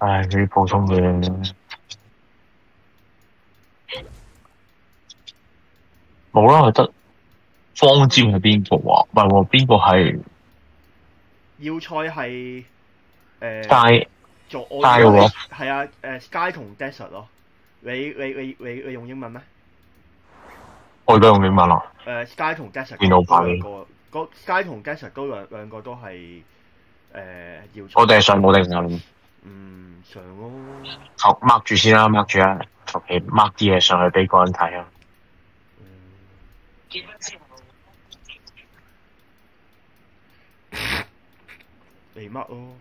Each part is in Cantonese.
唉，啲普通嘅冇啦，得方尖係邊個啊？唔係喎，邊個係要塞係街做我街嗰個？ 係啊Sky 同 Desert 咯。你用英文咩？ 我而家用英文啦。 Sky 同 Desert 電腦嗰兩版個，Sky 同 Desert 都兩個都係要塞。 我哋係上冇定上？ 上咯。 mark 住先啦，mark 住啊，求其 mark 啲嘢上去俾個人睇啊。 嚟乜咯？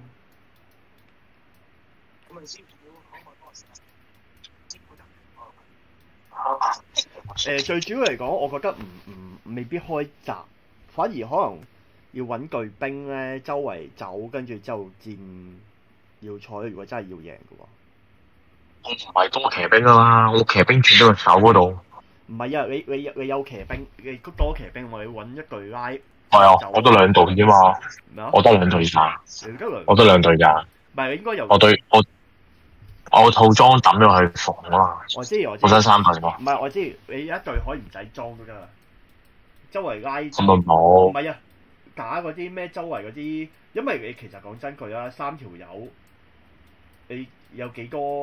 最主要嚟講，我覺得未必開閘，反而可能要揾巨兵咧，周圍走，跟住之後佔要塞。如果真係要贏嘅話， 我唔係多騎兵啊嘛，我騎兵轉到去手嗰度。 唔係啊！你有騎兵，你多騎兵，我哋揾一隊拉。 係啊，我得兩隊啫嘛。 咩啊？ 我得兩隊咋？ 你得兩？ 我得兩隊咋？ 唔係，你應該有。 我套裝抌咗去防啊嘛。 我知。 我得三隊喎。 唔係，我知你有一隊可以唔使裝都得啦。周圍拉。 咁咪冇。 唔係啊，打嗰啲咩周圍嗰啲，因為你其實講真句啦，三條友，你有幾多？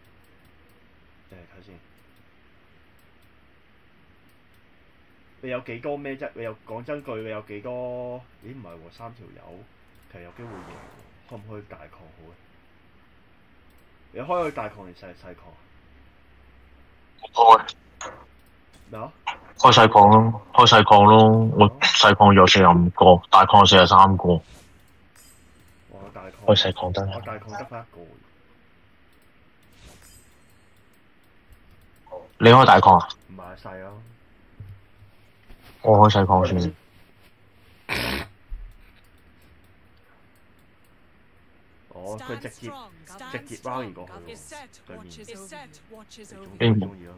睇先。你有幾多咩啫？你有講真句，你有幾多？咦，唔係喎，三條友其實有機會贏喎。開唔開大礦好咧？你開個大礦定細礦？ 開咩啊？ 開細礦咯，開細礦咯。我細礦有45個，大礦43個。 哇！大礦開細礦得啦。 我大礦得翻一個。 你開大礦啊？ 唔係細咯。 我開細礦先。 佢直接 rally 過去喎，對面。 邊中意咯。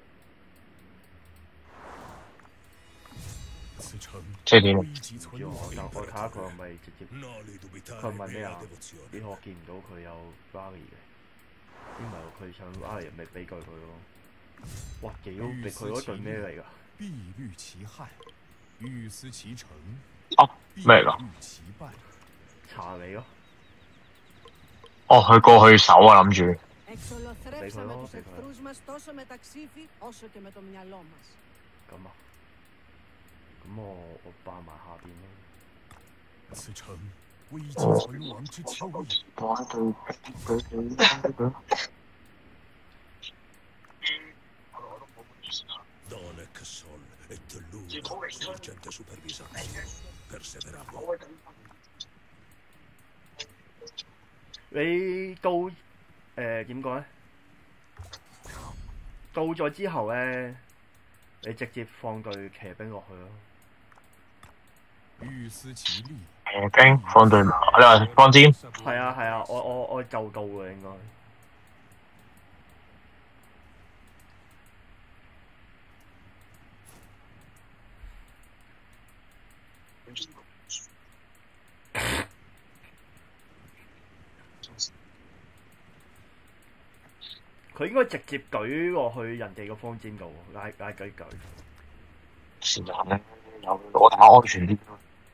即係點？ 我睇下佢係咪直接。佢問咩啊？點我見唔到佢有 rally 嘅？因為佢想 rally 咪俾佢咯。哇！佢嗰隊咩嚟㗎？ 啊咩嚟㗎？ 查你咯。 哦，佢過去守啊，諗住。 俾佢咯，俾佢。咁啊？咁我扮埋下邊咯。你到點講咧？到咗之後咧，你直接放隊騎兵落去咯。 騎兵放隊，你話方尖？ 係啊，我就到嘅應該。佢應該直接舉落去人哋個方尖度，拉舉。 是但咧，有我打安全啲。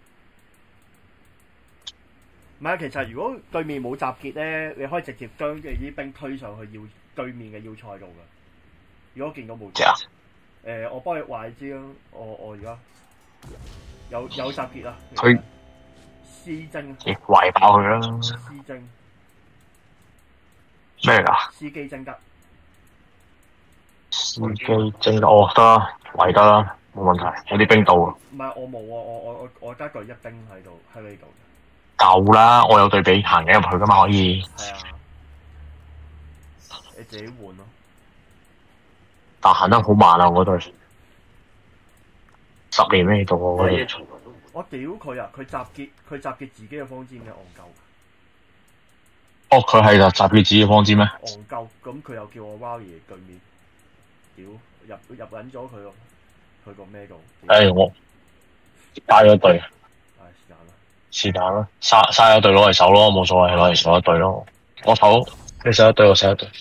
唔係，其實如果對面冇集結咧，你可以直接將你啲兵推上去對面嘅要塞度㗎。如果見到冇集結，我幫你話你知啦。我而家有集結啦。 佢絲精。 圍爆佢啦！ 絲精咩嚟㗎？ 司機精得。 司機精得哦，得啦，圍得啦，冇問題。有啲兵到啊。 唔係我冇啊，我加個一兵喺度喺呢度。 夠啦，我有對比行緊入去㗎嘛，可以。 係啊，你自己換咯。 但行得好慢啊！我嗰對10年未到我嗰對。 我屌佢啊！佢集結自己嘅方尖嘅戇鳩。 哦，佢係集結自己嘅方尖咩？ 戇鳩，咁佢又叫我 rally 對面，屌入撚咗佢個咩度？ 我加咗隊。 是但啦。 是但啦，嘥咗隊攞嚟守咯，冇所謂，攞嚟守一隊咯。我守你射一隊，我射一隊。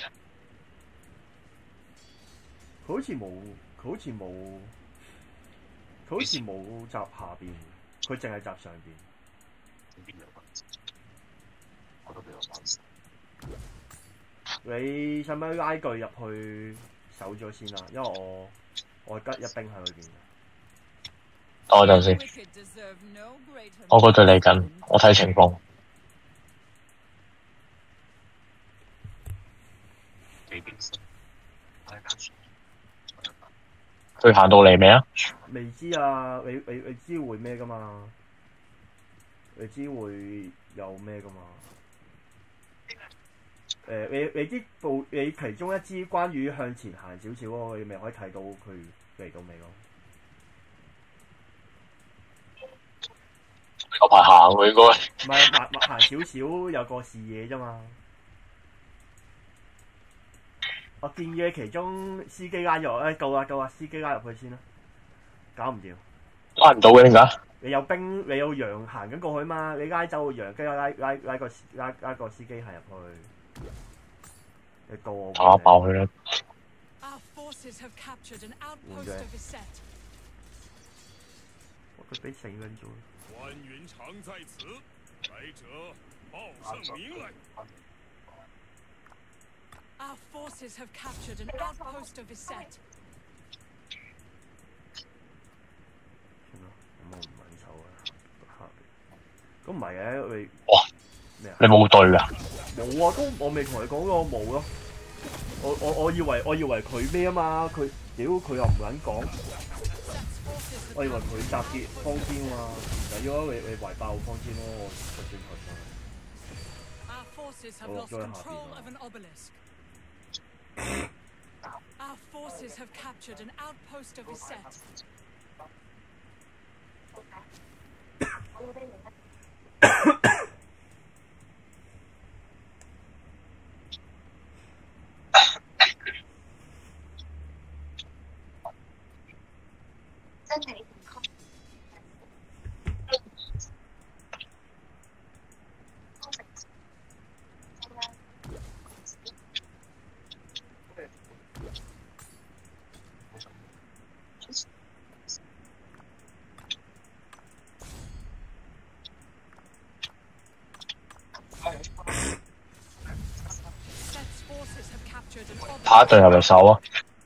佢好似冇，佢好似冇，佢好似冇閘下邊，佢淨係閘上邊。你使唔使拉鋸入去守咗先啊？因為我吉一兵喺裏邊。 等我陣先，我嗰隊嚟緊，我睇情況。佢行到嚟未啊？ 未知啊，你知會咩噶嘛？你知會有咩噶嘛？你啲部你其中一支關羽向前行少少咯，你咪可以睇到佢嚟到未咯？ 有排行喎應該。 唔係行少少有個視野啫嘛。我建議其中司機拉入，夠啦，司機拉入去先啦。搞唔掂。 拉唔到嘅點解？ 你有兵，你有羊行緊過去嘛？你拉走個羊，跟住拉個司機行入去。你告我。 打爆佢啦！ 佢俾死撚咗。 关云长在此，来者报上名来。 Our forces have captured an outpost of Iset. 咁我唔揾手啊！咁唔係嘅，你哇咩啊？ 你冇對㗎？ 冇啊，都我未同你講過冇咯。我以為佢咩啊嘛？佢屌佢又唔撚講。我以為佢集結方天啊嘛，唔使咯，你圍爆方天咯，我轉頭上。 Our forces have lost control of an obelisk. Our forces have captured an outpost of Iset. 真係下一隊係咪守啊？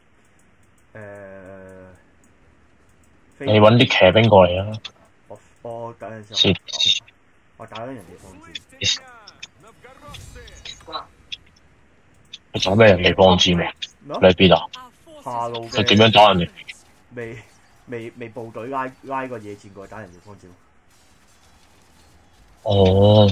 你揾啲騎兵過嚟啊！ 我揀陣時，我打緊人哋方戰。 你做咩人哋方戰咩？你喺邊啊？ 下路佢點樣打人哋？ 未部隊拉個野戰過去打人哋方戰。 哦。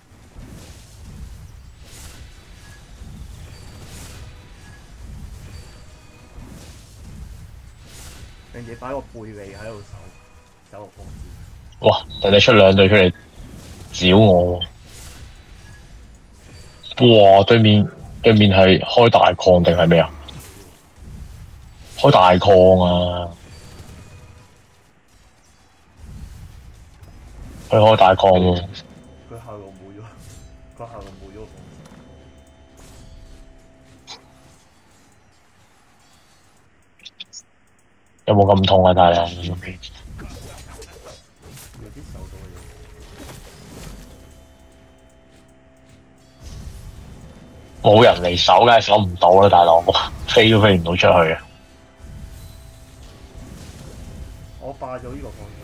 人哋擺個背利喺度守個方戰。 哇！人哋出兩隊出嚟屌我喎！哇！對面係開大礦定係咩啊？開大礦啊！佢開大礦喎。 佢下路冇咗個方戰。 有冇咁痛啊，大佬？ 有啲手到嘅嘢。 冇人嚟守，梗係守唔到啦，大佬，飛都飛唔到出去啊！ 我霸咗呢個方戰。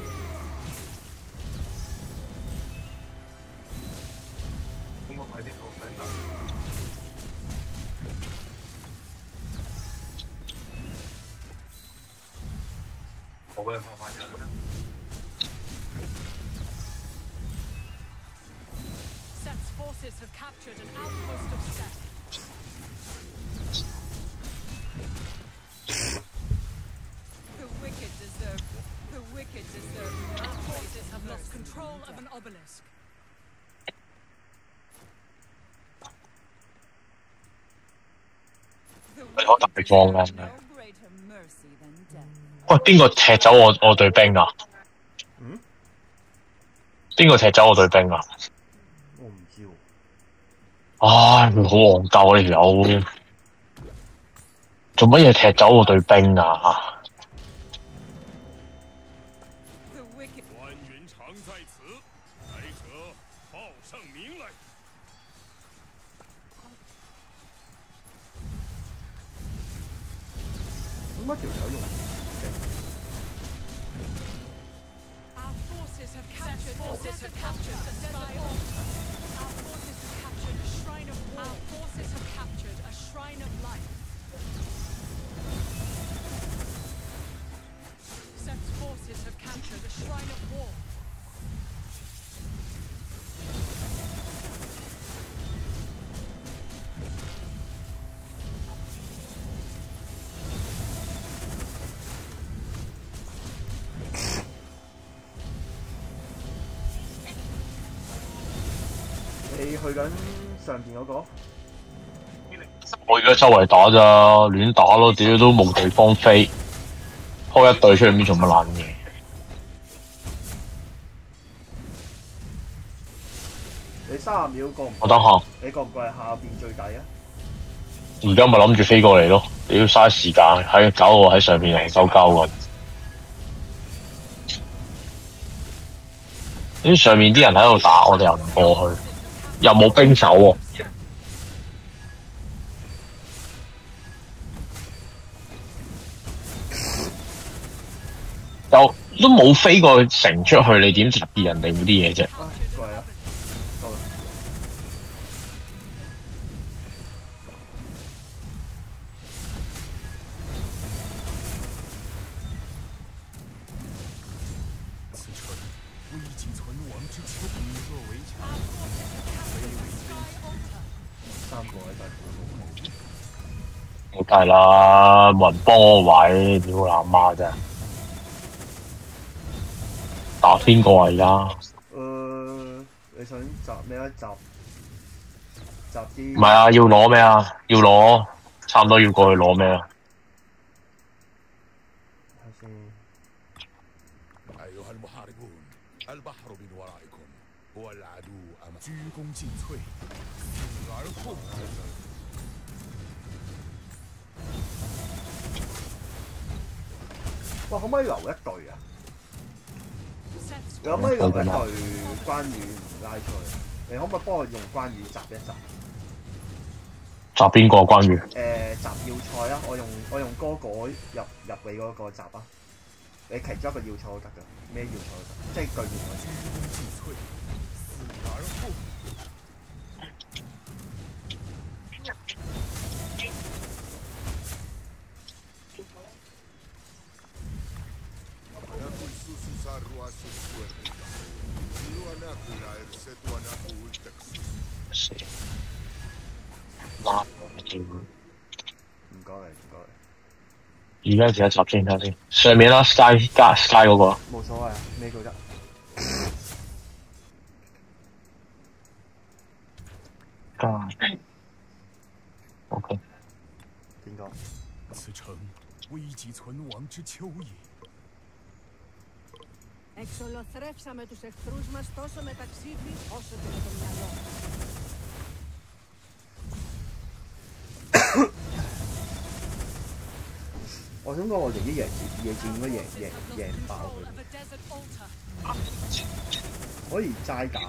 我嘅方法就係。 Set's forces have captured an outpost of Set. The wicked deserve. Our forces have lost control of an obelisk. 你開大礦啊！喂，邊個踢走我隊兵啊？邊個踢走我隊兵啊？ 我唔知喎。 唉，佢好戇鳩啊！呢條友做乜嘢踢走我隊兵啊？ The wicked 关云长在此，来者报上名来。 點解條友用？ Our forces have captured the sky altar. Our forces have captured a shrine of war. Our forces have captured a shrine of life. Sep's forces have captured a shrine of war. 你去緊上邊嗰個？ 我而家周圍打咋，亂打咯，屌都冇地方飛，開一隊出去唔知做乜撚嘢。 你30秒過唔？ 我等下， 你過唔過係下邊最底啊？ 而家咪諗住飛過嚟咯，你要嘥時間，搞我喺上邊嚟鳩交㗎。啲上面啲人喺度打，我哋又唔過去，又冇兵手喎。又都冇飛過城出去，你點集結人哋嗰啲嘢啫？ 啊，過嚟啦，到啦。 此城危急存亡之秋，以若围墙，非为真 3個喺度。 冇計啦，冇人幫我位，屌你阿媽真係！打邊個啊而家？ 你想集咩啊？集啲？ 唔係啊，要攞咩啊？要攞，差唔多要過去攞咩啊？ 睇先。 أيها المحاربون البحر من ورائكم هو العدو أمام 鞠躬尽瘁，死而后已。 哇！可唔可以留一隊啊？ Sep's 你可唔可以留一隊關羽拉出去？你可唔可以幫我用關羽集一集？ 集邊個關羽？ 集要塞啊！我用嗰個入你嗰個集啊！你其中一個要塞都得㗎，咩要塞都得，即係據面嗰鞠躬尽瘁，死而后已。 拉唔該你，唔該而家試下集先睇先，上面啦 Sky 加 Sky 嗰個。 你，冇所謂啊，咩都得。 加 OK。 邊個？ 此城危急存亡之秋也。 Εξολοθρεύσαμε τους εχθρούς μας τόσο με ταξίδι όσο και με το μυαλό. 我想講我哋啲夜戰應該贏爆 control 佢， of a desert altar. 可以齋打。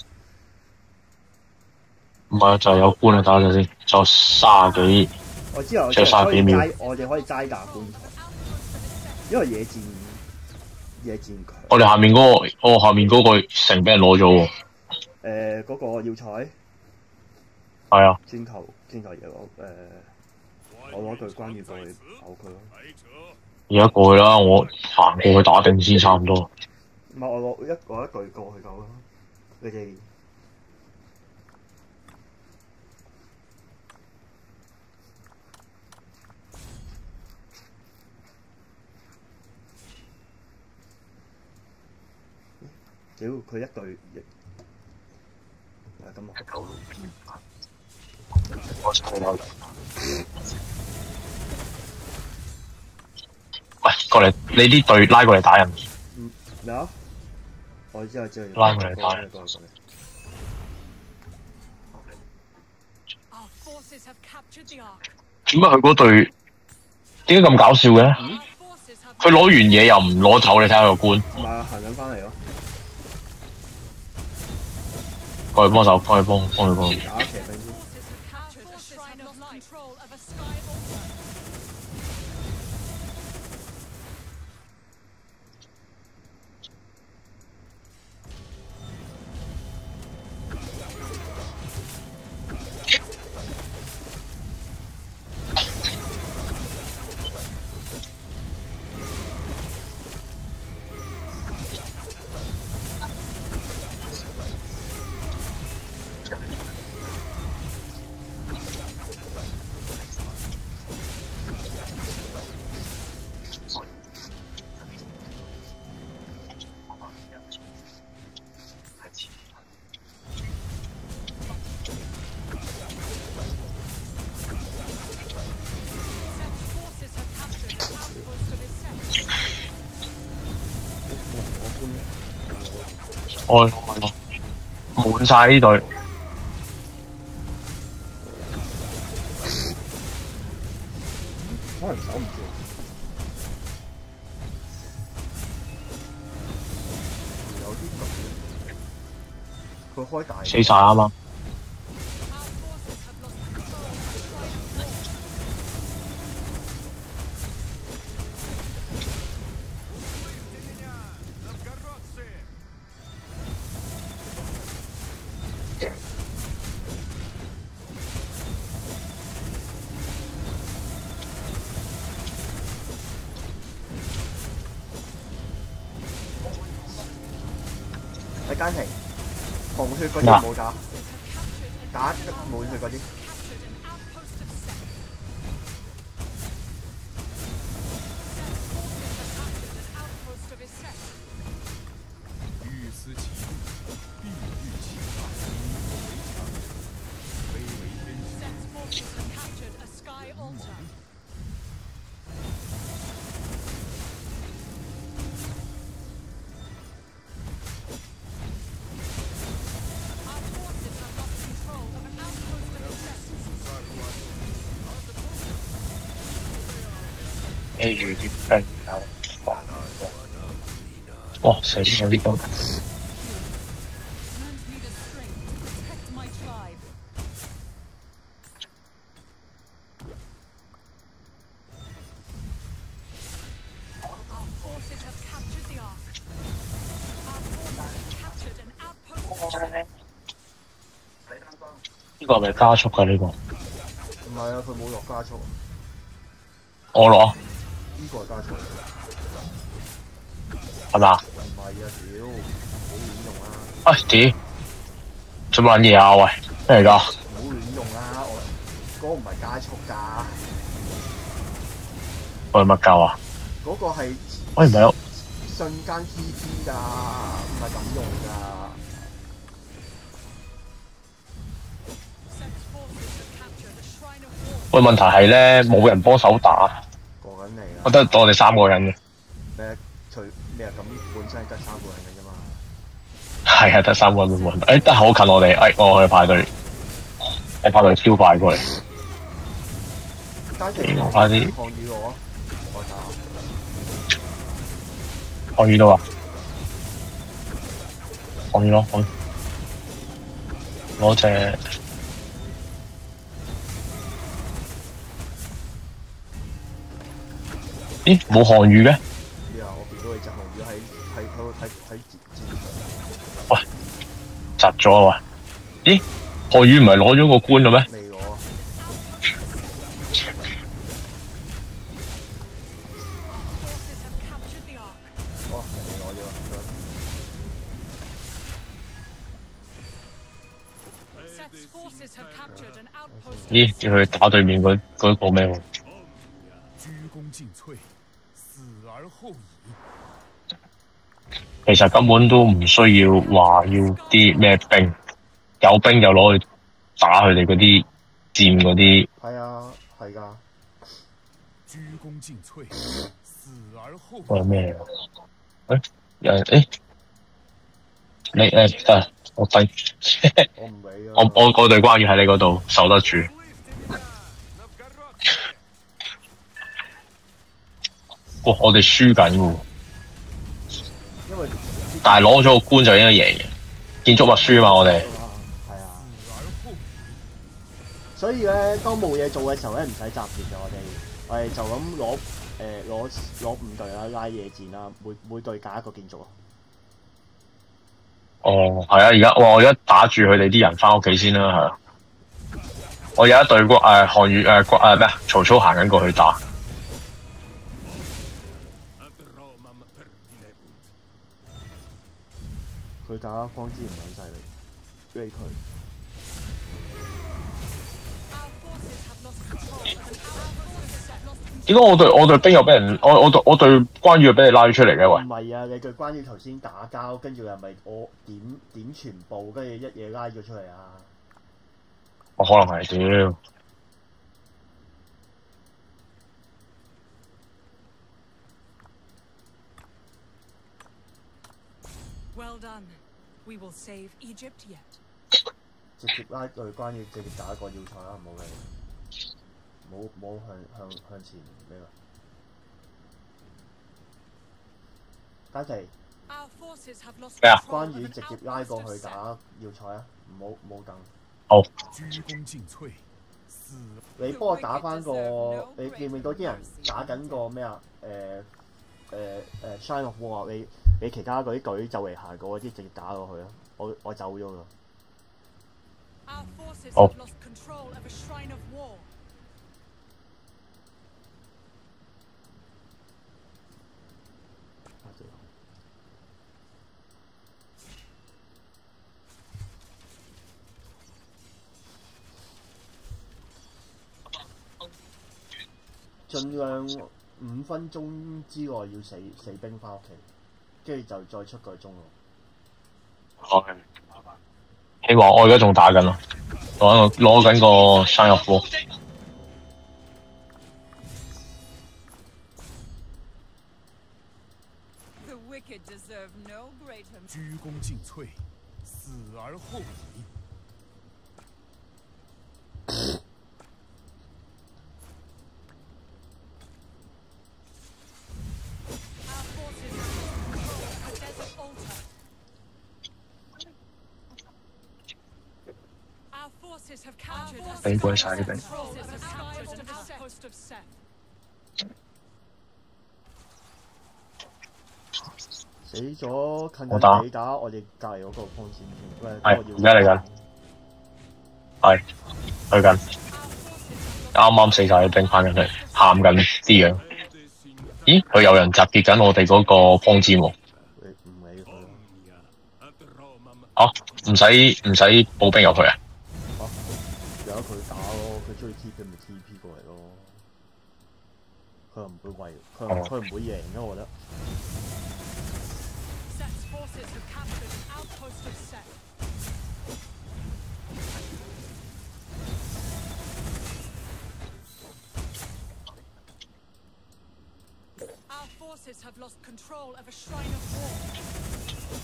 唔係就係有官啊，打陣先，就30幾， 我之後仲有30幾秒我哋可以齋打觀塘，因為野戰強。 我哋下面嗰個城俾人攞咗喎。 嗰個要塞係啊， 轉頭嘢我攞隊關羽過去咬佢咯。 來者而家過去啦，我行過去打定先差唔多。 唔係我攞一隊過去夠啦。你哋屌佢一隊亦咁啊！ 喂，過嚟，你啲隊拉過嚟打人。 咩啊？我知。 拉過嚟打人。 forces have captured the Ark. 點解佢嗰隊點解咁搞笑嘅？ Our forces have 佢攞完嘢又唔攞走，你睇下個官， 唔係啊，行緊翻嚟咯， 過去幫手，過去幫佢幫。 打騎兵先。 forces have captured a shrine of light. Control of a sky altar. Forces have captured an outpost of his sect. 我滿晒呢隊， 可能守唔住。有啲咁，佢開大。 死晒啊嘛！ Our forces have lost control of the shrine of war. Новгородцы! 喺間停，紅血嗰啲冇打，打滿血嗰啲。 Captured an outpost of sect. Forces have captured an outpost of his sect. 欲思其利，必欲其害。为强者，非为天时。 Set's forces have captured a sky altar. Our forces have lost control of an outpost of his sect. 記住啲兵有哇死咗呢個 Grant me the strength to protect my tribe. Our forces have captured the Ark. Our forces have captured an outpost of the sect. 呢個係咪加速㗎？呢個唔係啊，佢冇落加速， 我攞呢個係加速， 係嘛？ 唔係啊，屌，冇亂用啦， 哎屌！做乜撚嘢啊？喂，咩嚟㗎？ 冇亂用啦，我嗰個唔係加速㗎， 我係乜鳩啊？ 嗰個係喂唔係我瞬間 TP 㗎，唔係咁用㗎。 Set's forces have captured a shrine of war. 喂問題係咧冇人幫手打， 過緊嚟啦。 我得我哋3個人嘅， 咩？除咩啊？咁本身係得3個人嘅啫嘛。 係啊得3個人冇人打，誒得好近我哋，我去排隊，我排隊超快過嚟， 單程我快啲抗議我，我打。 抗議到啊！抗議咯，攞隻。咦冇項羽嘅？ 知啊，我見到你隻紅魚喺戰場喂，窒咗啊喂！咦，項羽唔係攞咗個官嘅咩？ 未攞啊。 Forces have captured the Ark. 哦，人哋攞咗啦。 Set's forces have captured an outpost of 咦， his 叫佢打對面嗰個咩喎？ 鞠躬尽瘁，死而後已。 其實根本都唔需要話要啲咩兵，有兵就攞去打佢哋嗰啲佔嗰啲。 係啊，係㗎。 鞠躬尽瘁，死而後已。 喂咩啊？有人你得我低， 我唔理啊。 我嗰隊關羽喺你嗰度守得住。 哇！我哋輸緊喎， 因為但係攞咗個官就應該贏嘅。建築物輸啊嘛，我哋。 係啊， 而後所以咧，當冇嘢做嘅時候咧，唔使集結嘅，我哋就咁攞五隊啦，拉野戰啦，每隊揀一個建築啊。 哦，係啊！而家我而家打住佢哋啲人翻屋企先啦，係啊。我有一隊韓語咩啊？曹操行緊過去打。 佢打方之唔撚犀利，俾佢。 點解我隊兵又俾人我隊關羽又俾你拉咗出嚟嘅？喂！ 唔係啊，你對關羽頭先打交，跟住又咪我點全部，跟住一嘢拉咗出嚟啊！ 我可能係屌。 Well done. We will save Egypt yet. 直接拉對關羽，直接打一個要塞啦，唔好理，冇向前咩啦。嘉琪， Our forces have lost 咩啊？ control 關 of 羽 an 直接拉過 outpost 去 of 打 Seth. 要塞啊！唔好等。 好。 鞠躬盡瘁，死你幫我打翻個，你見唔見到啲人打緊個咩啊？Shine of War 啊！你其他嗰啲隊就嚟行過嗰啲，直接打落去啦！我走咗啦。 Our forces Oh. have lost control of a shrine of war. 盡量5分鐘之內要死兵翻屋企，跟住就再出個鐘咯。 係。希望我而家仲打緊咯，攞緊個 Shine of War。 The wicked deserve no greater. 鞠躬盡瘁，死而後已。 Our forces have lost control of the desert altar. Our forces have captured a 俾鬼晒啲兵。 forces have captured an outpost of Seth. 死咗近我打你打我哋隔離嗰個方線先， 係而家嚟緊，係去緊，啱啱死晒啲兵翻緊嚟，喊緊啲樣。咦？佢有人集結緊我哋嗰個方尖喎。 你唔理佢咯。 啊，唔使補兵入去啊？ 由得佢打咯，佢中意 TP 咪 TP 過嚟咯。佢又唔會為佢唔會贏嘅，我覺得。 Seth's forces have captured an outpost of Seth. Our forces have lost control of a shrine of war.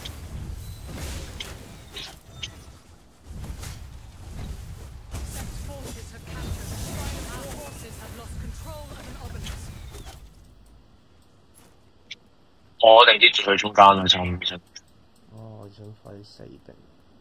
Seth's forces have captured a shrine of war. Our forces have lost control of an obelisk. 我哋啲住去中間啦，就唔想。 哦，我想快啲死定。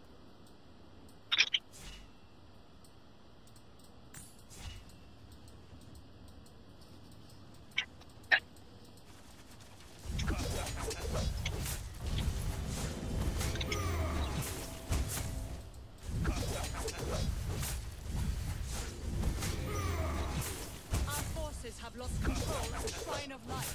Our forces have lost control of the shrine of life.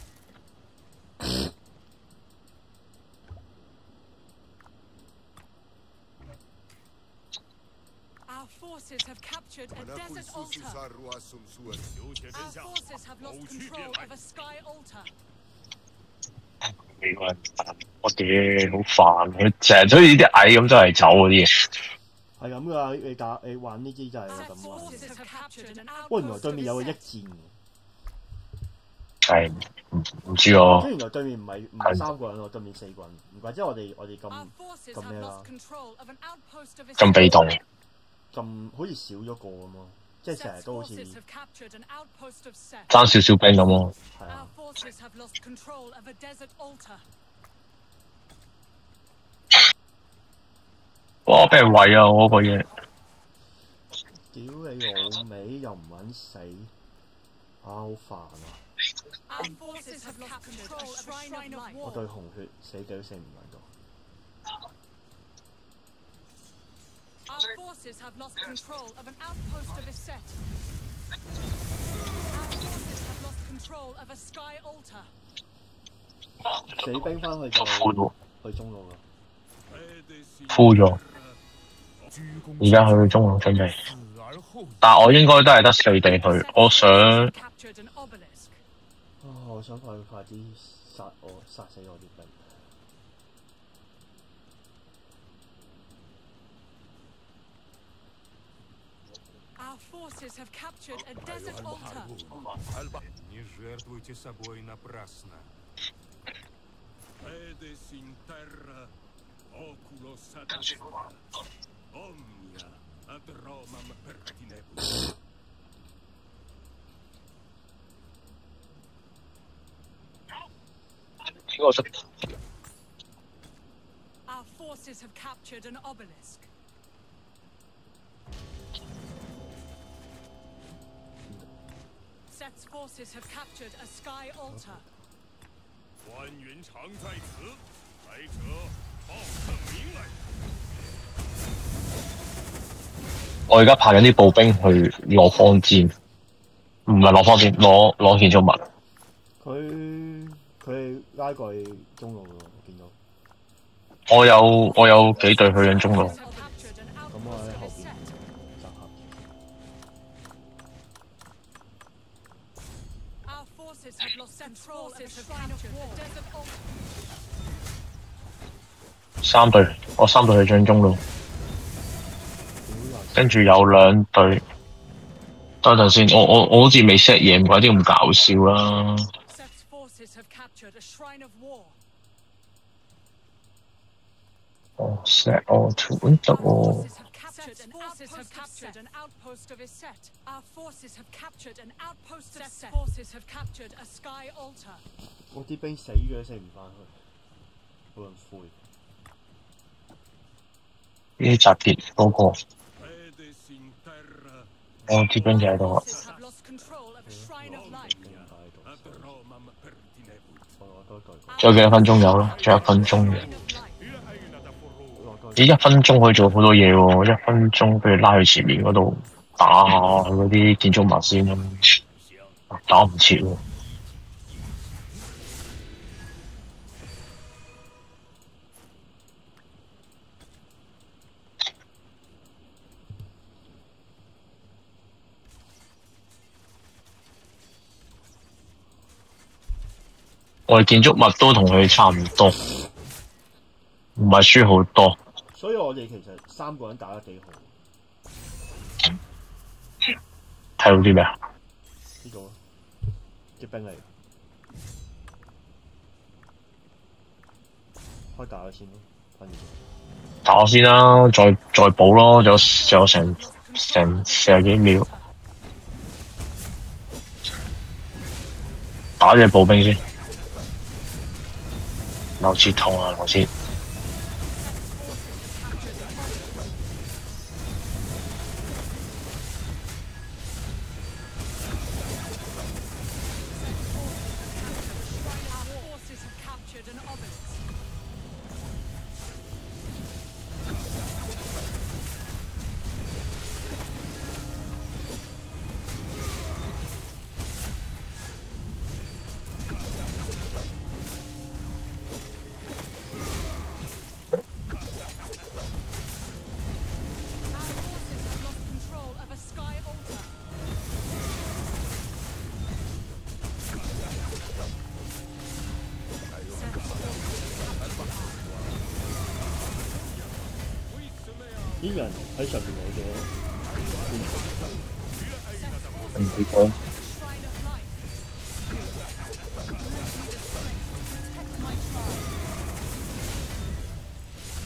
Our forces have captured a desert altar. Our forces have lost control of a sky altar. 美國人我屌好煩，佢成日都似啲蟻咁周圍走嗰啲嘢。 係咁噶，你玩呢啲就係 Our 咁玩。 forces have captured an 喂，原來 outpost 對 of 面有個一 Seth. 戰喎， 係唔知喎。 即係原來對面唔係3個人喎，對面4個人，唔怪之我哋 Our 咁 forces Come have here. lost control of an outpost of 咁被動。 好似少咗個咁咯。 即係成日都好似 Forces have captured an outpost of Set. 爭少少兵咁咯。 係 Our 啊， forces have lost control of a desert altar. 哇！俾人圍啊！我個嘢。 屌你老味又唔撚死，好煩啊！ Our forces have lost control of a shrine of 我對 war. 紅血死對都死唔撚到。 Our forces have lost control of an outpost of a Set. Our forces have lost control of a sky altar. 死兵翻去就敷咗， 去中路啦。 敷咗。而家去中路準備，但我應該都係得4地去。我想 Captured an obelisk. 啊！我想快啲殺死我啲兵。 Our forces have captured a desert altar. Не жертвуйте собой напрасно. Fede sin terra, oculo satisfa. Omnia ad Romam pertinebus. 應該識 Our forces have captured an obelisk. Set's forces have captured a sky altar. 官云常在此，来者报圣名来。 我而家派緊啲步兵去攞方箭，唔係攞方箭，攞建築物。 佢拉過去中路喎，我見到。 我有幾隊去緊中路。 Have captured an 咁我 outpost 喺 of 後 a 邊 set. 集合。 Our forces have lost control of a shrine of war. Desert altar. 3隊，我3隊去進中路，跟住有2隊。等陣先，我好似未 set 嘢，唔怪啲咁搞笑啦。 Set's forces have captured a shrine of war. 哦 set 我圖得 Our 喎。 forces have captured an outpost of a set. Our forces have captured an outpost of a set. Forces have captured a sky altar. 我啲兵死咗都死唔翻去，好撚灰。 呢啲集結嗰個， Fede sin terra, 我啲兵就喺度 Our 啊。 forces have lost control of a shrine of light. 兵擺喺度， ad Romam pertinebus. 我多隊。 仲有幾多分鐘有咯？仲有1分鐘嘅。 Shrine of light. 我多咦，1分鐘可以做好多嘢喎！1分鐘，不如拉去前面嗰度打下嗰啲建築物先啦。打唔切喎。我哋建築物都同佢差唔多，唔係輸好多。 所以我哋其實3個人打得幾好。 睇到啲咩啊？ 呢個啲兵嚟，開打咗先咯，反而打我先啦，再補咯，仲有成40幾秒，打隻步兵先。流切痛啊，流切。 Our forces have captured an obelisk. 啲人喺上邊嚟嘅， 唔會講。 Shrine of light. Protect my tribe.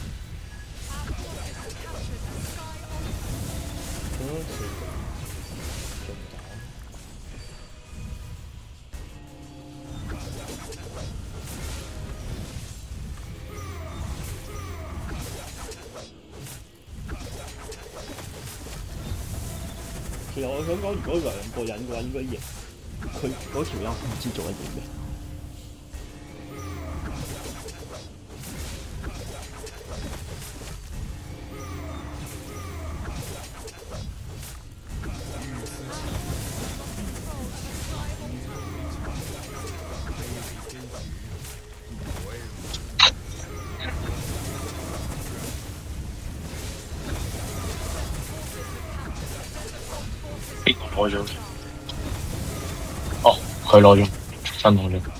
Our forces have captured a sky altar. 嗰時其實我想講，如果兩個人嘅話，應該贏。佢嗰條友唔知做緊啲咩。 攞咗，哦，佢攞咗，真攞咗。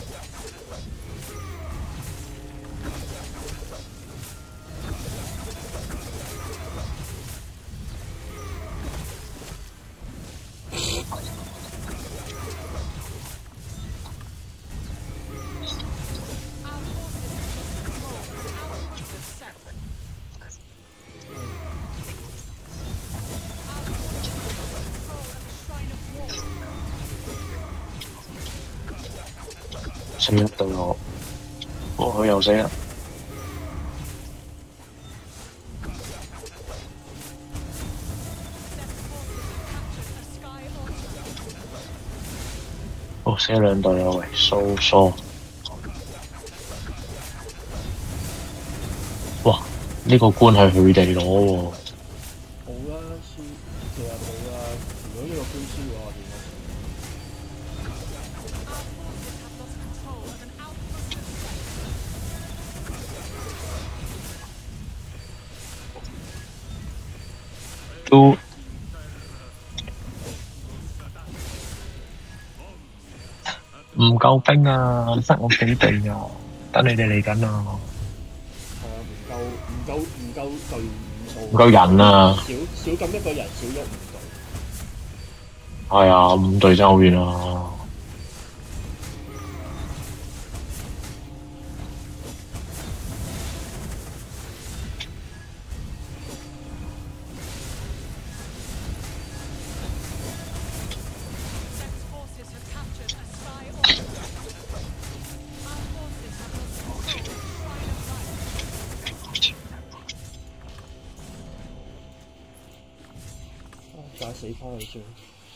死一對我，佢又死啦！死咗兩隊啊！喂，疏，哇！呢個官係佢哋攞喎。 冇啦，其實冇啦。如果呢個官輸嘅話，點啊？ 都唔夠兵啊！得我幾隊啊！等你哋嚟緊啊！ 係啊，唔夠隊伍數。 唔夠人啊！ 少咁一個人，少咗5隊。 係啊，5隊真係好遠啊！ 打死翻佢先。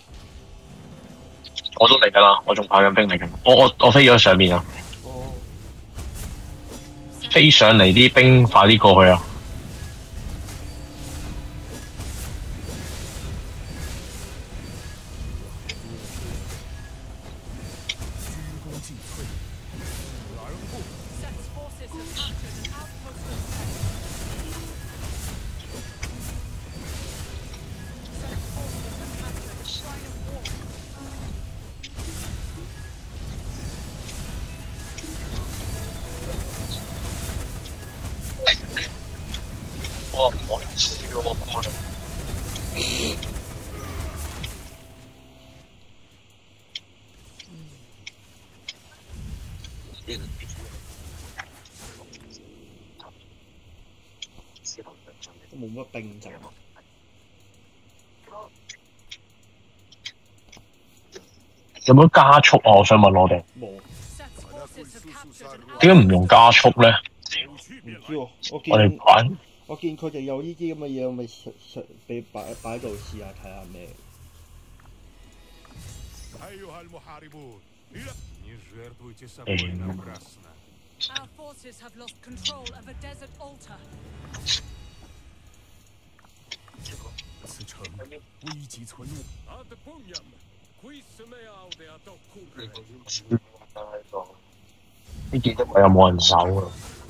我都嚟㗎啦，我仲派緊兵嚟緊。我飛咗上面啊！ 哦。 飛上嚟啲兵，快啲過去啊！我唔可以笑我過嚟。 都冇乜兵陣。 有冇加速啊？我想問我哋。 冇。 點解唔用加速咧？ 唔知喎，我見佢哋有呢啲咁嘅嘢，我咪俾擺喺度試下睇下咩。 Our forces have lost control of a desert altar. 此城危急存亡。 呢件因為有冇人手啊？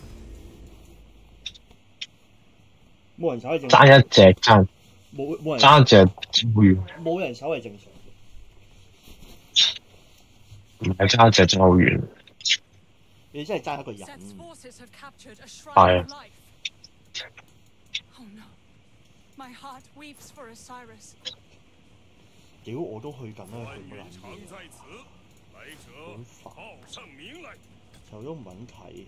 冇人手係正常。 爭一隻爭。 冇人。 爭一隻會。 冇人手係正常嘅。 唔係爭一隻爭好遠。 你真係爭一個人。 係啊。 屌，我都去緊啦，佢冇人好煩，又都唔揾睇。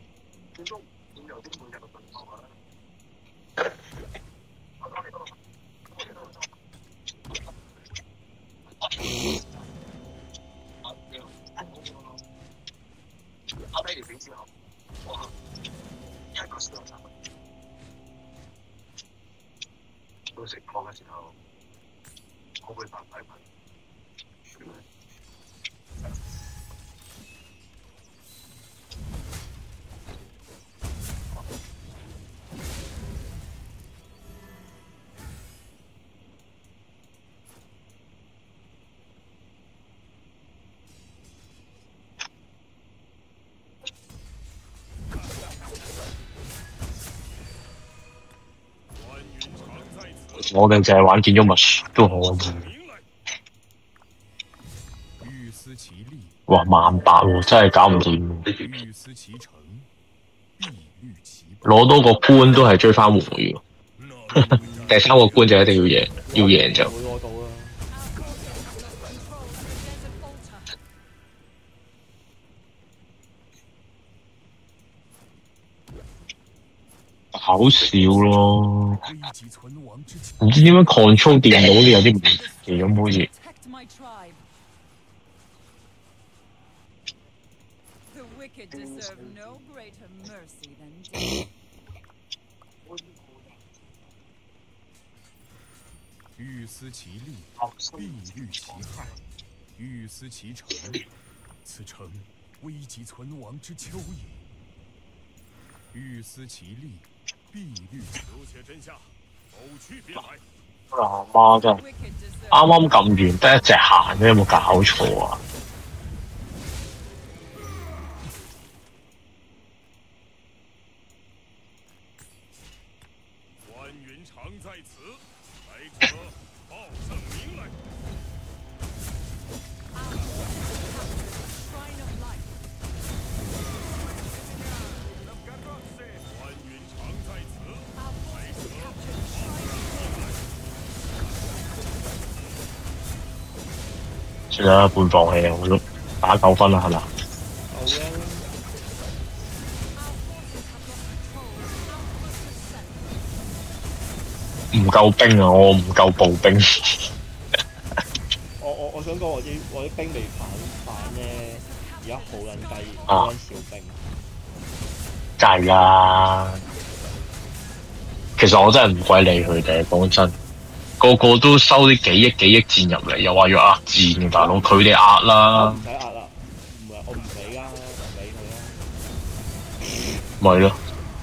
我哋淨係玩見咗物都可以。 欲思其利， 哇，1800喎，真係搞唔掂。 欲思其成，必虑其败。 攞多個官都係追翻回喎。第3個官就一定要贏，要贏就。 會攞到啦。 好少咯， 危急存亡之秋。 唔知點解 control 電腦呢有啲唔奇咁好似。 Protect my tribe. The wicked deserve no greater mercy than death. 欲思其利，必虑其害；欲思其成，此诚危急存亡之秋也。欲思其利，必虑其留且真下，狗去便来。 阿媽真係 Wicked deserve 啱啱撳完得一隻閒嘅，有冇搞錯啊？ 关云长在此，来者报圣名来。 shrine of life. 关云长在此， Our forces have captured a shrine of life. 算啦，半放棄啊，我都打9分啦，係咪？ 好啦。 Our forces have lost control of an outpost of Seth. 唔夠兵啊，我唔夠步兵。 我想講我啲兵未反咧，而家好撚低， 啊好撚少兵。 梗係啦。其實我真係唔鬼理佢哋，講真，個個都收啲幾億戰入嚟，又話要壓戰嘅大佬，佢哋壓啦唔，使壓啦，唔係我唔理啦，唔理佢啦。 咪咯。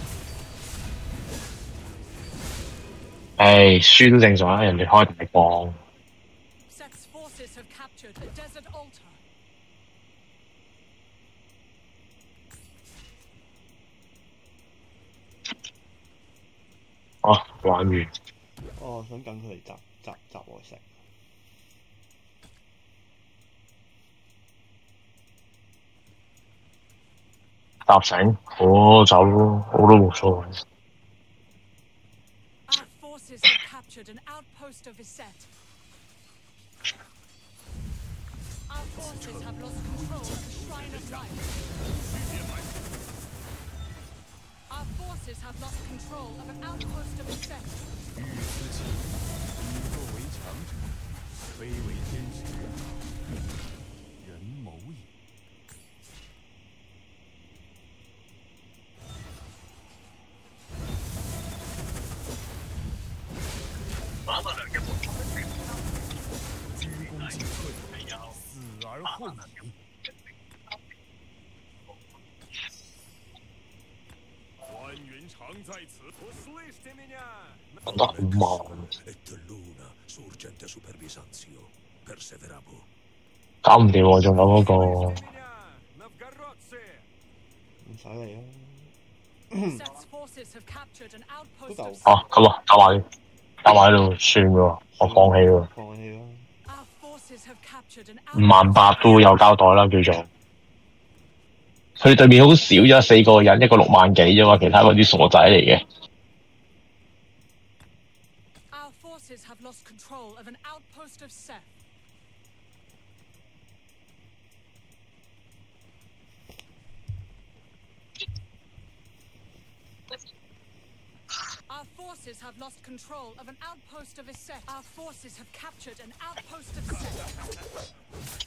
唉，輸都正常啊，人哋開大磅。 Seth's forces have captured a desert altar. 啊，玩完。 哦，想等佢哋集我食。 搭醒，我走咯，我都冇所謂。 Our forces have captured an outpost of Iset. Our forces have lost control of the shrine of life. Our forces have lost control of an outpost of Iset. 欲思其利，以弱为强者，非为天时，人谋也。 鞠躬尽瘁，死而后已。 关云长在此， Услышьте меня! 等得好慢， Et luna surgente super Bisanzio, perseverabo. 搞唔掂喎，仲有嗰個 Меня! Новгородцы! 唔使理啦。 Seth's forces have captured an outpost of 啊， Seth. 咁啊，打埋喺度算嘅喎，我放棄喎。 放棄啦。 Our forces have captured an 58000 outpost. 都有交代啦，叫做。佢對面好少啫，4個人，一個6萬幾啫嘛，其他嗰啲傻仔嚟嘅。 Our forces have lost control of an outpost of Seth. Our forces have lost control of an outpost of Iset. Our forces have captured an outpost of Set.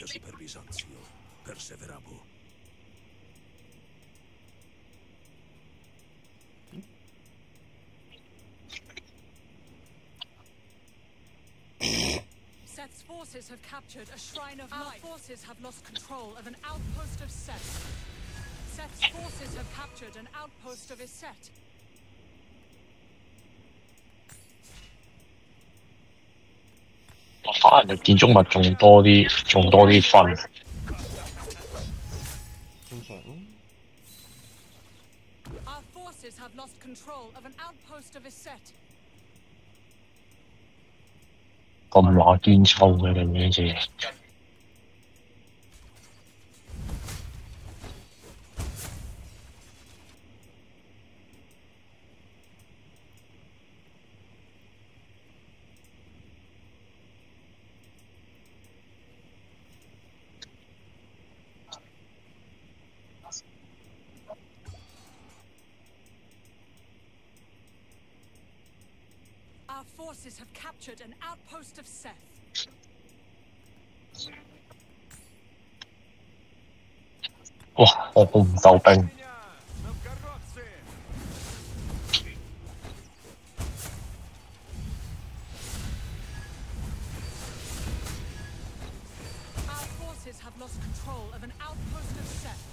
Sorgente super Bisanzio. Perseverabo. Seth's forces have captured a shrine of light. Our forces have lost control of an outpost of Seth. Seth's forces have captured an outpost of Iset. 反而建築物仲多啲分。 正常咯。 Our forces have lost control of an outpost of Iset. 咁乸堅抽嘅你呢隻。 Our forces have captured an outpost of Seth. 哇！我唔夠兵。 Our forces have lost control of an outpost of Seth.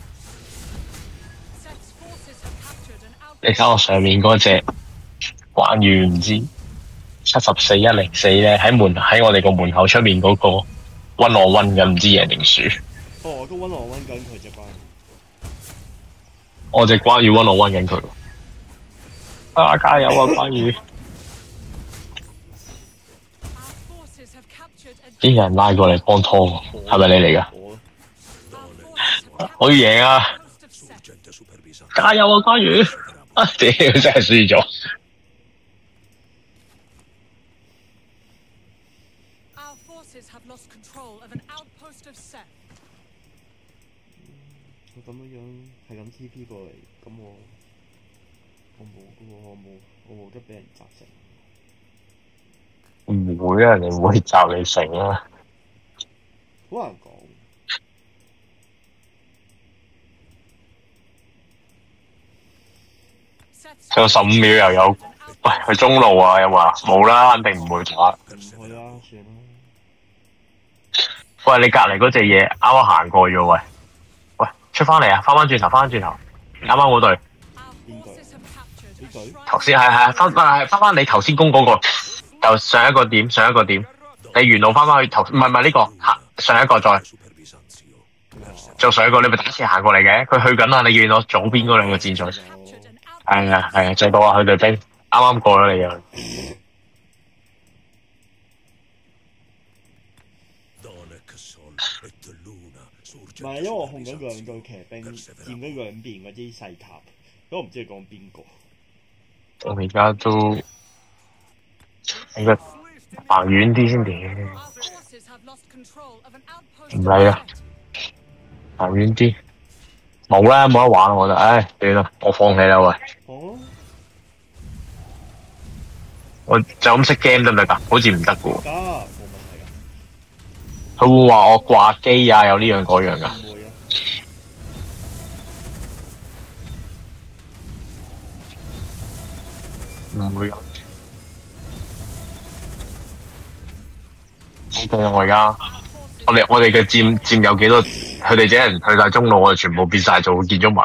Seth's forces have captured an 你 outpost. 睇我上面嗰隻關羽唔知74104咧，喺我哋個門口出面嗰個温我温嘅，唔知贏定輸。 哦，我都温我温緊佢隻關。 我隻關羽温我温緊佢。啊！加油啊，關羽！ Our forces have captured a 啲人拉過嚟幫拖我，係咪你嚟㗎？ 我 Our forces have 我要贏啊！ outpost of Seth. Sorgente super Bisanzio. 加油啊，關羽！啊屌，真係輸咗。 Our forces have lost control of an outpost of Seth. 佢咁樣係咁 TP 過嚟，咁我冇嘅喎，我冇得俾人砸成。 唔會啊，人哋唔會罩你成啊！ 好難講。 Seth's 仲有15秒又有，喂，去中路啊？有冇啊？冇啦，肯定唔會打。 唔去啦，算啦。 喂，你隔離嗰隻嘢啱啱行過咗，喂，喂，出翻嚟啊！翻轉頭，啱啱嗰隊， Our forces have captured a 呢隊 shrine 頭先係翻你頭先攻嗰個，就上一個點，你沿路翻去頭，唔係呢個，上一個再 Super Bisanzio. 就上一個，你咪第一次行過嚟嘅，佢去緊啦，你見到左邊嗰兩個戰隊， captured an outpost. 係啊，就到啊，佢隊兵啱啱過咗你啊， Donec sol et luna 唔 sorgente 係，因為我 super 控緊兩隊 Bisanzio. 騎兵，佔咗兩邊嗰啲細塔，咁我唔知你講邊個。 我而家都應該行遠啲先掂， Our forces have lost control of an outpost 唔 of 理啦， Seth. 行遠啲，冇啦，冇得玩啦，我覺得，唉，算啦，我放棄啦，喂。 哦， 我就咁識 game 得唔得㗎？好似唔得嘅喎。 得冇問題㗎， 佢會話我掛機啊，有呢樣嗰樣㗎。 唔會啊。 唔會㗎。OK，我而家我哋嘅佔有幾多？佢哋啲人去晒中路，我哋全部變晒做建築物。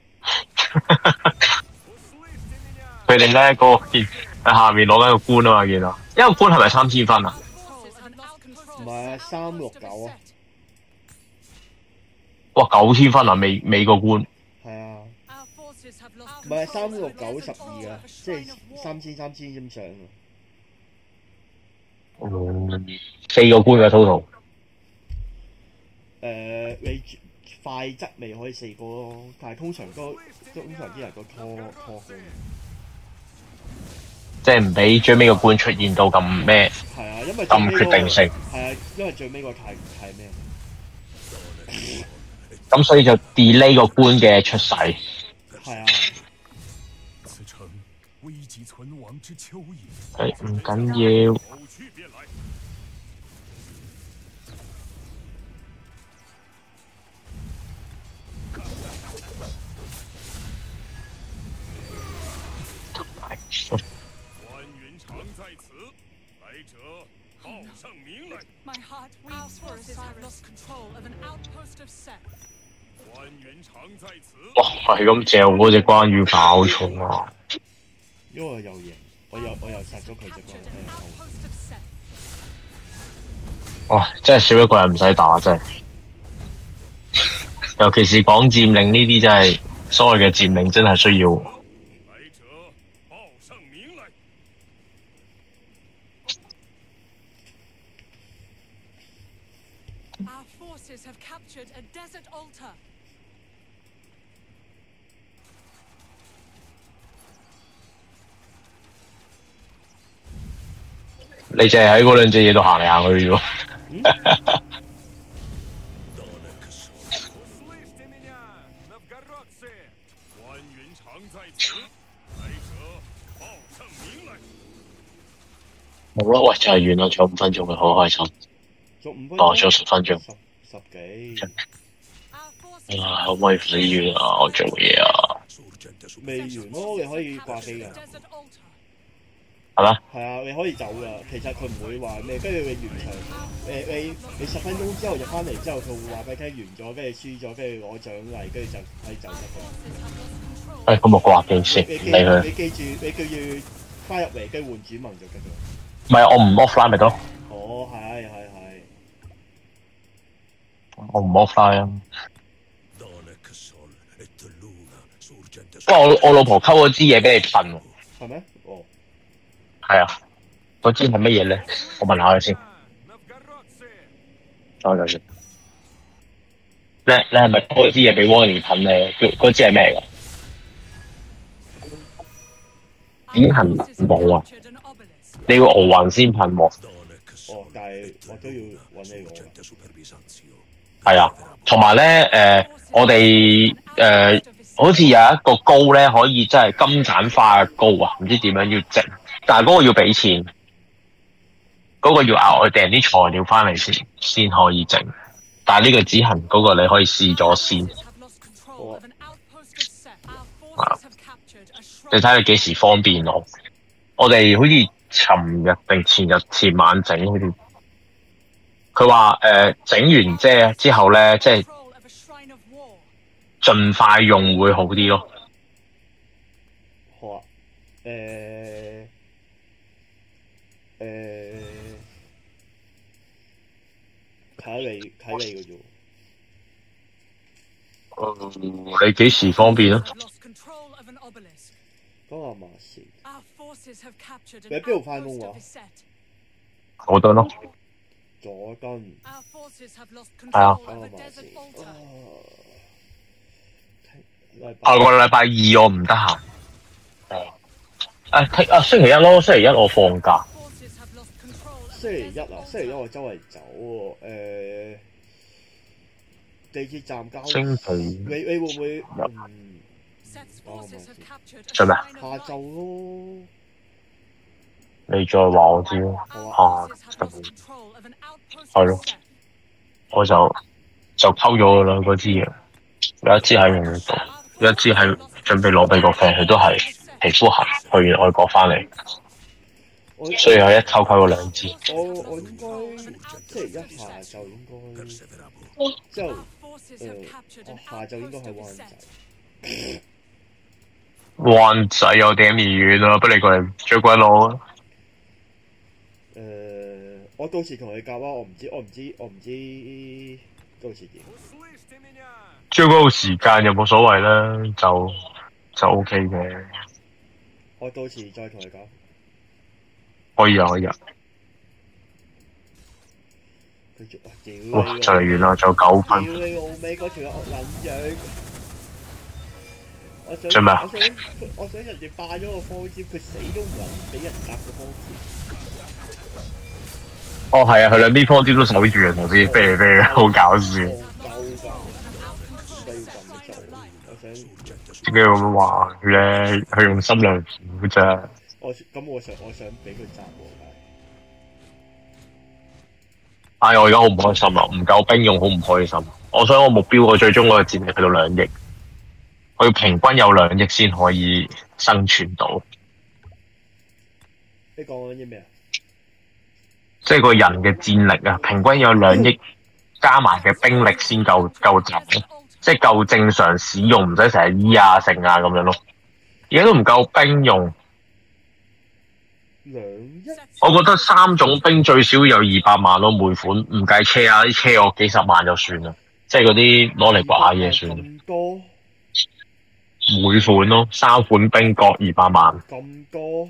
佢哋咧個喺下面攞緊個官啊嘛，見到。一個官係咪3000分啊？ Forces have lost control 唔係啊 of an outpost of 369啊 Seth. 哇，9000分啊！美個官。 係啊， Our forces have lost 唔係 control 3692 of 啊， a 即 shrine 係 of war. 3000先上啊。 4個官嘅 total。 你快則未可以4個咯，但係通常啲人都拖官。 即係唔俾最尾個官出現到咁咩係啊，因為咁決定性。 係啊，因為最尾個太咩？ 咁所以就 delay 個官嘅出世。 係啊， 此城危急存亡之秋也。 係唔緊要。 有去便来。 者报上名来。 My heart weeps for Osiris have lost control of an outpost of Seth. 关云长在此， 哇，係咁嚼嗰隻關羽爆重啊！ 因為我又贏，我又殺咗佢隻 Captured 關 an outpost of Seth. 哇，真係少一個人唔使打，真係。尤其是講佔領呢啲，真係所謂嘅佔領，真係需要。 来者报上名来。 Our forces have captured a desert altar. 你淨係喺嗰兩隻嘢度行嚟行去啫喎。 Услышьте меня, новгородцы! 关云长在此，来者报上名来。 冇啦，喂，就係完啦，仲有5分鐘嘅，好開心。 仲5分哦， 鐘， 仲有10分鐘。 十幾， Our forces 啊，可唔可以死完啊？我做嘢啊， Sorgente 未完咯，你可以掛機㗎。 desert altar. 係咩？ 係啊，你可以走㗎。其實佢唔會話咩，跟住你完場，你10分鐘之後入翻嚟之後，佢會話俾你聽完咗，跟住輸咗，跟住攞獎勵，跟住就可以走得㗎。 誒，咁我掛機先， 你記唔理佢。 你記住，你叫要翻入嚟，跟住換主盟就得㗎。 唔係，我唔 offline 咪得咯， 哦，係。 我唔 offline 啊。 Donec sol et luna sorgente 不過我老婆溝咗支嘢俾你噴喎。 係咩？哦， 係啊，嗰支係乜嘢咧？我問下佢先。 Новгородцы! 等我陣先。你係咪嗰支嘢俾 Warning 噴咧？嗰支係咩嚟㗎？ 點行冇啊？ Captured an obelisk. 你要奧運先噴喎。 Donec sol 哦，但係我都要揾你攞。 sorgente super Bisanzio. 係啊，同埋咧我哋好似有一個膏咧，可以真係金盞花嘅膏啊，唔知點樣要整，但係嗰個要俾錢，嗰、個要額外訂啲材料翻嚟先可以整。但係呢個只行嗰個你可以試咗先， Have lost control of an outpost of Seth. Our Wow. forces have captured a 你 shrine. 睇你幾時方便咯。我哋好似尋日定前晚整，好似佢話整完之後咧，即係 Control of a shrine of war. 盡快用會好啲咯。 好啊，睇你嘅啫喎。 你幾時方便啊？ Have lost control of an obelisk. 講下馬事， Our forces have captured an 你喺邊度返工 outpost 啊 of Iset. 嗰度咯。 佐敦。 Our forces have lost 係啊。 control 講 of 下 a 馬事 desert。altar. 禮拜下個禮拜2我唔得閒。星期一咯，星期一我放假。 Forces have lost control of 星 a 期一 desert 啊，星期一 altar. 我周圍走喎。地鐵站交。 星期你會唔會 Seth's Oh, forces my have captured a 做咩 shrine 下 of 晝 light. 咯？ 你再話我知咯。 Our 下 forces have 晝 lost control of an outpost 係 of 咯 Seth. 我就溝咗噶啦嗰支嘢，有一支喺用度，有一支係準備攞俾個 friend，佢都係皮膚痕，去完外國翻嚟， 我所以我一溝咗2支。 我應該星期一下晝應該 Perseverabo. 之後 Our forces have captured 我 an 下晝應該 outpost 係 of 灣仔 Iset.。 灣仔有點遠啊，不如你過嚟將軍澳啊。 我到時同你夾啊！我唔知到時點。 Услышьте меня! 將軍澳時間有冇所謂啦，就 OK 嘅， 我到時再同你講。 可以啊，可以啊。 佢做屌哇，就嚟完啦，仲有9分。 屌你老味嗰條惡撚樣！ 做咩啊我想人哋霸咗個方尖，佢死都唔肯俾人夾個方尖。 哦，係啊，佢兩邊方尖都守住啊，頭先飛嚟飛去，好搞笑。 戇鳩㗎，點解要咁做？我想 Sorgente 點解咁樣話佢咧？佢用心良苦啫。 我想俾佢斬我， 我而家好唔開心啊！唔夠兵用，好唔開心。我想我目標，我最終嗰個戰力去到2億，我要平均有2億先可以生存到。 你講緊啲咩啊？ 即係個人嘅戰力啊，平均有2億加埋嘅兵力先夠集，即係夠正常使用，唔使成日醫啊剩啊咁樣咯。而家都唔夠兵用， 2億， 我覺得3種兵最少有200萬咯，每款唔計車啊，啲車我幾十萬就算啦，即係嗰啲攞嚟掛嘢算。 咁多每款咯，3款兵各200萬， 咁多，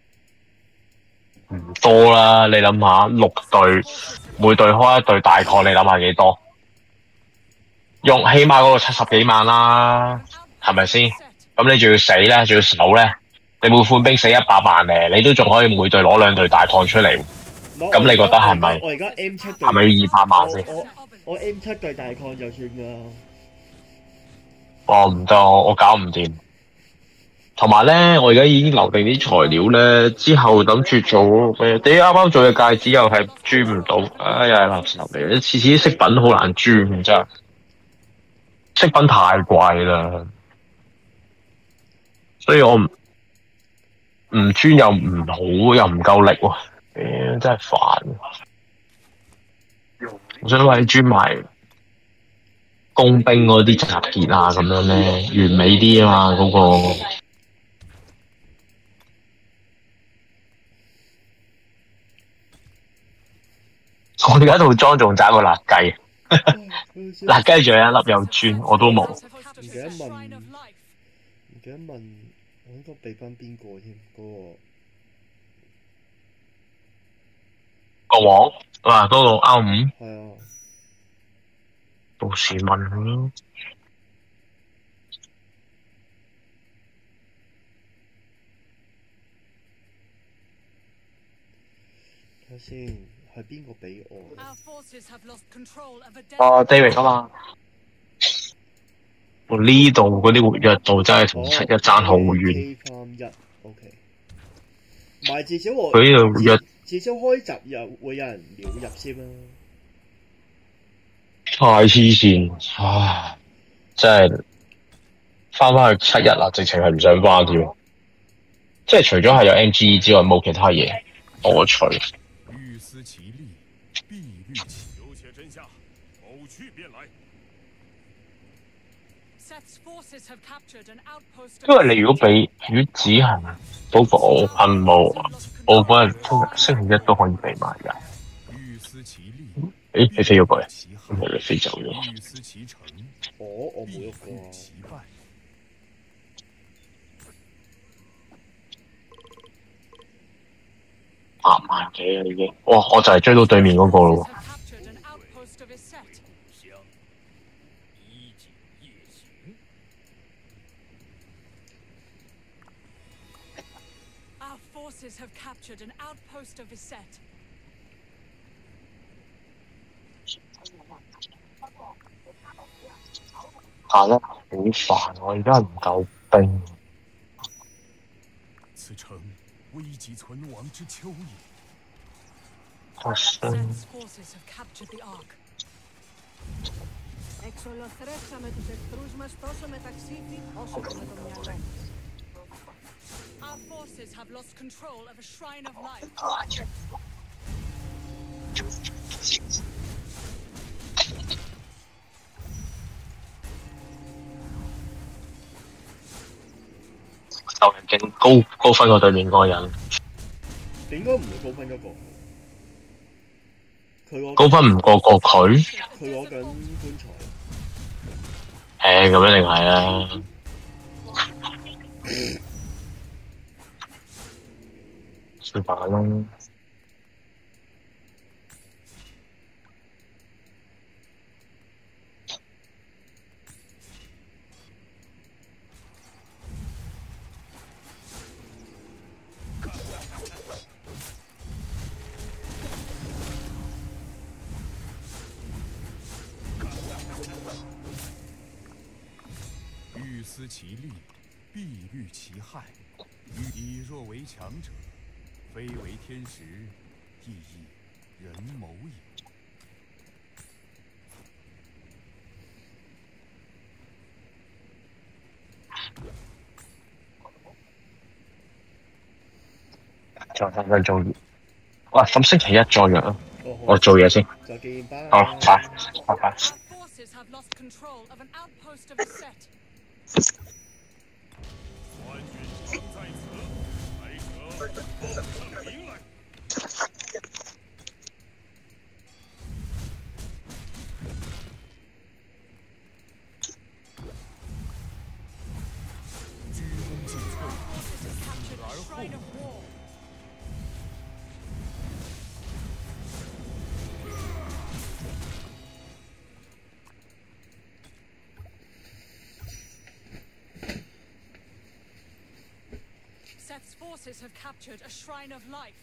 唔多啦。你諗下，6隊，每隊開一隊大抗，你諗下幾多？用起碼嗰個70幾萬啦，係咪先？咁你仲要死咧，仲要守咧？你每款兵死100萬咧，你都仲可以每隊攞2隊大抗出嚟。咁你覺得係咪？ 我而家 M7 係咪要200萬先？ 我 M7對大抗就算㗎。 我唔得，我搞唔掂。同埋咧，我而家已經留定啲材料咧，之後諗住做咩？你啱啱做嘅戒指又係轉唔到，哎呀垃圾嚟嘅！次次啲飾品好難轉，真係飾品太貴啦，所以我唔轉又唔好，又唔夠力喎，真係煩。我想話你轉埋工兵嗰啲集結啊，咁樣咧完美啲啊嘛，嗰個。我而家套裝仲爭個辣雞，辣雞仲有1粒有磚，我都冇。 唔記得問，我應該俾翻邊個添？ 個王嗰個 R5， 係啊， 到時問佢咯。 睇下先，係邊個俾我 ？David 啊嘛。我呢度嗰啲活躍度真係同71爭好遠。 K31，OK。唔係至少我佢呢度活躍， 至少開集又會有人秒入先啦。 太黐線，唉！真係翻去71啦，直情係唔想翻添。即係除咗係有 MG 之外，冇其他嘢可取。 欲思其利，必虑其。 有且真下，某去便來。 因為你如果只係嗰個噴霧，我嗰日星期1都可以俾埋㗎。誒，你飛咗過嚟，咁你飛走咗。 我冇喐過。 8萬幾啊已經，哇！我就係追到對面嗰個咯喎。行得好煩，我而家唔夠兵。 此城危急存亡之秋也。 Εξολοθρέψαμε τους εχθρούς μας τόσο με τα ξύφη όσο και με το μυαλό. Our forces have lost control of a shrine of life. 仇人勁高分過對面嗰個人。 應該唔會高分嗰個。 高分唔過佢。 佢攞緊棺材。 咁一定係啦。算罷啦。 欲思其利，必虑其害。以若为强者，非为天时，亦以人谋也。 仲有3分鐘。 喂，咁星期一再約啊， 哦好， 我做嘢先。 再見，拜好，拜拜拜。 Our forces have lost control of an outpost of a set. 关云长在此，来者报上名来。 鞠躬尽瘁， Forces have captured a shrine of war. Seth's forces have captured a shrine of life.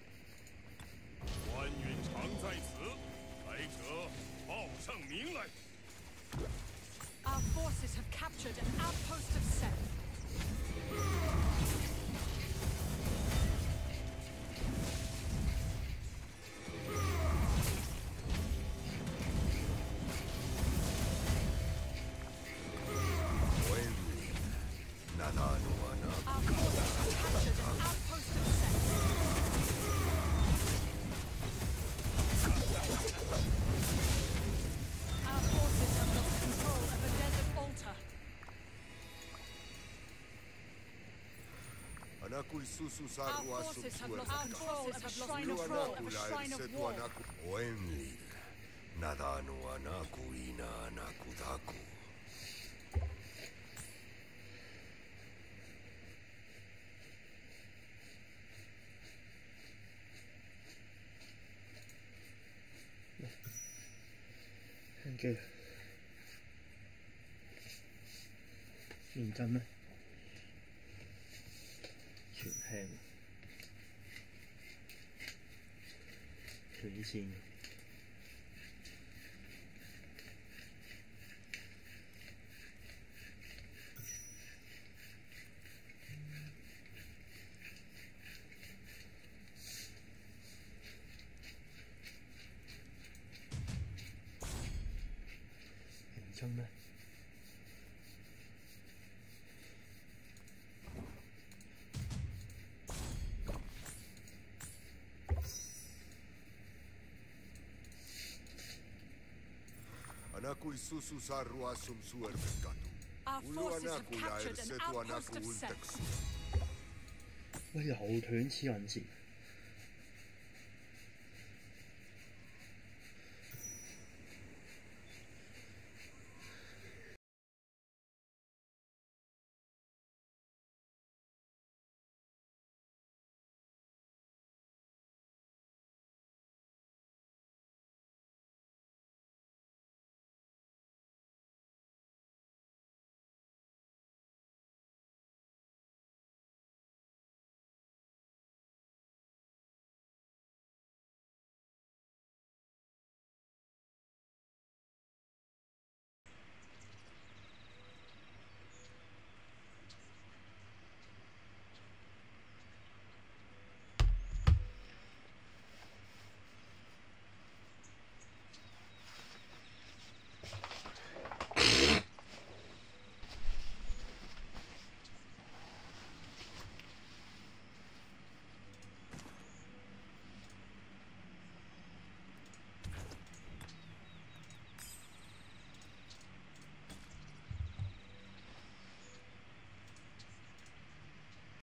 关云长在此，来者报上名来。 Our forces have captured an outpost of Seth. Our forces have captured an outpost of Seth. Our forces have lost control of a desert altar. Anaku isusu Our sarwa forces have sumsuer. lost control of a shrine of war. Oemli. Nadanu anaku ina anaku daku. Thank you。認真咩？全輕，斷線。認真咩？ Anaku isusu sarwa sumsuer merkatu. Our Ulu forces have anaku la captured an ersetu outpost anaku of Seth. ultex. 喂，又斷黐撚線。